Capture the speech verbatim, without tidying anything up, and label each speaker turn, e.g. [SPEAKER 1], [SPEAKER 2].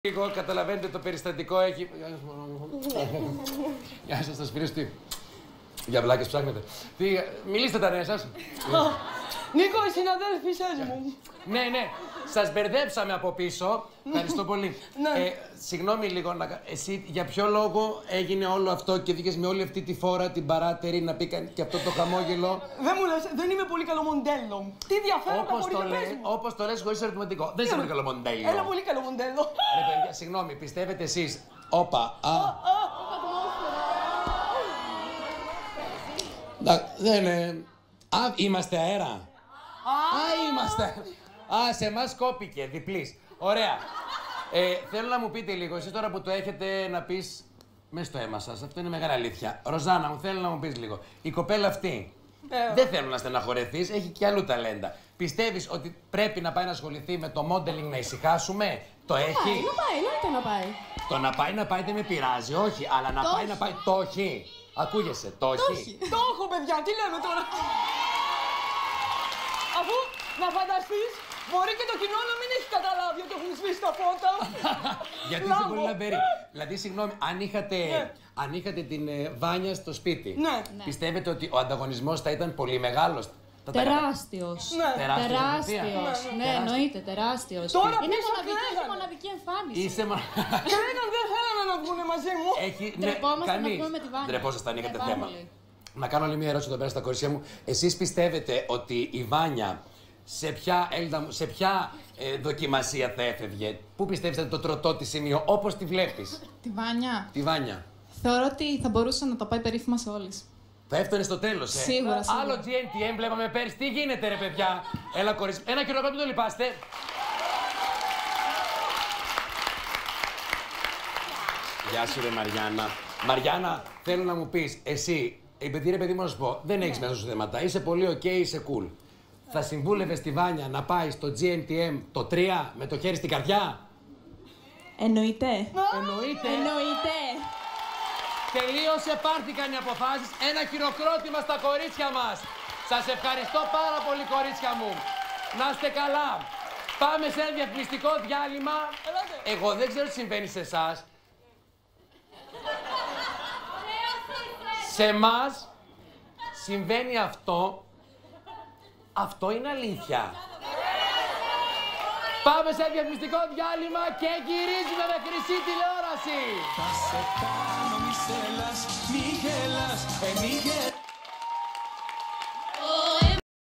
[SPEAKER 1] Λίγο καταλαβαίνετε το περιστατικό έχει... Γεια σας, θα σπίρεις τι... Για βλάκες ψάχνετε. Τι... Μιλήστε τα νέα σας.
[SPEAKER 2] Νίκο, οι συναδέλφοι σας μου.
[SPEAKER 1] Ναι, ναι. Σας μπερδέψαμε από πίσω. Ευχαριστώ πολύ.
[SPEAKER 2] Ναι.
[SPEAKER 1] Ε, συγγνώμη λίγο, να... εσύ για ποιο λόγο έγινε όλο αυτό και βγήκες με όλη αυτή τη φόρα, την παράτερη, να πει και αυτό το χαμόγελο.
[SPEAKER 2] Δεν μου λες, δεν είμαι πολύ καλό μοντέλο. Τι διαφέρον τα
[SPEAKER 1] Όπως το,
[SPEAKER 2] χωριά,
[SPEAKER 1] λέ,
[SPEAKER 2] πες μου.
[SPEAKER 1] όπως το λες χωρίς ερωτηματικό. Δεν είσαι πολύ καλό μοντέλο.
[SPEAKER 2] Ένα πολύ καλό μοντέλο.
[SPEAKER 1] Ρε παιδιά, συγγνώμη, πιστεύετε εσείς. Όπα, α. Δεν είναι... Α, είμαστε αέρα. Α, είμαστε. Α, σε εμάς κόπηκε, διπλής. Ωραία. Ε, θέλω να μου πείτε λίγο, εσείς τώρα που το έχετε να πεις μέσα στο αίμα σας, αυτό είναι μεγάλη αλήθεια. Ροζάνα, μου θέλω να μου πεις λίγο. Η κοπέλα αυτή, ε. δεν θέλω να στεναχωρεθείς, έχει και αλλού ταλέντα. Πιστεύεις ότι πρέπει να πάει να ασχοληθεί με το modeling να ησυχάσουμε? Το έχει?
[SPEAKER 3] Να πάει, εννοείται να πάει.
[SPEAKER 1] Το να πάει να πάει δεν με πειράζει, όχι, αλλά να
[SPEAKER 3] Το
[SPEAKER 1] πάει
[SPEAKER 3] όχι.
[SPEAKER 1] να πάει το έχει. Ακούγεσαι, το έχει.
[SPEAKER 2] Το έχω, παιδιά, τι λέμε τώρα. Αφού να φανταστείς, μπορεί και το κοινό να μην έχει καταλάβει ότι έχουν σβήσει τα φώτα.
[SPEAKER 1] Γιατί είσαι πολύ λαμπερή. Δηλαδή, συγγνώμη, αν είχατε,
[SPEAKER 2] Ναι.
[SPEAKER 1] αν είχατε την ε, Βάνια στο σπίτι,
[SPEAKER 2] Ναι.
[SPEAKER 1] πιστεύετε ότι ο ανταγωνισμός θα ήταν πολύ μεγάλος? Θα τα-
[SPEAKER 3] Τεράστιος.
[SPEAKER 2] Ναι.
[SPEAKER 1] Τεράστιος,
[SPEAKER 3] Τεράστιος.
[SPEAKER 1] Σοφία.
[SPEAKER 3] Ναι, εννοείται, τεράστιος.
[SPEAKER 2] Τώρα
[SPEAKER 3] Είναι
[SPEAKER 2] πίσω
[SPEAKER 3] μοναδική, έχει
[SPEAKER 2] κλαίγανε.
[SPEAKER 3] μοναδική εμφάνιση.
[SPEAKER 1] Είσαι μα...
[SPEAKER 2] Κρέγαν δεν θέλανε να βγουν μαζί μου.
[SPEAKER 1] Έχει...
[SPEAKER 3] Ντρεπόμαστε να
[SPEAKER 1] κανείς.
[SPEAKER 3] βγούμε με τη Βάνια.
[SPEAKER 1] Ντρεπόσασταν, είχατε
[SPEAKER 3] Ναι, πάρα
[SPEAKER 1] θέμα.
[SPEAKER 3] πολύ.
[SPEAKER 1] Να κάνω άλλη μια ερώτηση εδώ πέρα στα κορίτσια μου. Εσείς πιστεύετε ότι η Βάνια σε ποια, Έλτα, σε ποια ε, δοκιμασία θα έφευγε? Πού πιστεύετε το τροτό της σημείο, όπως τη βλέπεις?
[SPEAKER 4] Τη Βάνια.
[SPEAKER 1] Τη Βάνια.
[SPEAKER 4] Θεωρώ ότι θα μπορούσε να το πάει περίφημα σε όλες.
[SPEAKER 1] Θα έφτανε στο τέλος, ε.
[SPEAKER 4] Σίγουρα, σίγουρα.
[SPEAKER 1] Άλλο τζι εν τι εμ βλέπαμε πέρυσι. Τι γίνεται, ρε παιδιά? Έλα, κορίτσι. Ένα χειροκρότημα, μην το λυπάστε. Γεια σου, ρε Μαριάννα. Μαριάννα, θέλω να μου πεις, εσύ, επειδή ρε παιδί μου να σου πω, δεν έχεις μέσα σου θέματα. Είσαι πολύ οκ, είσαι cool. Θα συμβούλευες τη Βάνια να πάει στο τζι εν τι εμ το τρία με το χέρι στην καρδιά?
[SPEAKER 4] Εννοείται.
[SPEAKER 1] Εννοείται.
[SPEAKER 4] Εννοείται.
[SPEAKER 1] Τελείωσε, πάρθηκαν οι αποφάσεις. Ένα χειροκρότημα στα κορίτσια μας. Σας ευχαριστώ πάρα πολύ, κορίτσια μου. Να είστε καλά. Πάμε σε ένα διαφημιστικό διάλειμμα. Εγώ δεν ξέρω τι συμβαίνει σε εσάς. Σε εμάς συμβαίνει αυτό. Αυτό είναι αλήθεια. Πάμε σε ένα διαφημιστικό διάλειμμα και γυρίζουμε με χρυσή τηλεόραση.
[SPEAKER 5] Θα σε κάνω μη σέλας, μη γελάς, ε, μη γελάς.